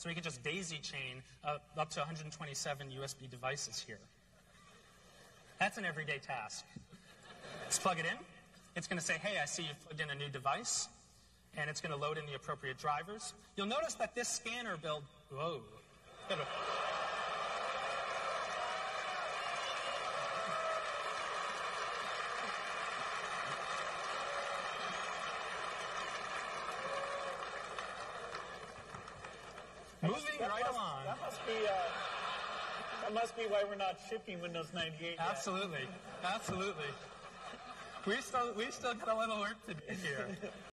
So we could just daisy chain up to 127 USB devices here. That's an everyday task. Let's plug it in. It's going to say, hey, I see you've plugged in a new device. And it's going to load in the appropriate drivers. You'll notice that this scanner build... Whoa. Moving right along. That must be why we're not shipping Windows 98 yet. Absolutely. Absolutely. We still got a little work to do here.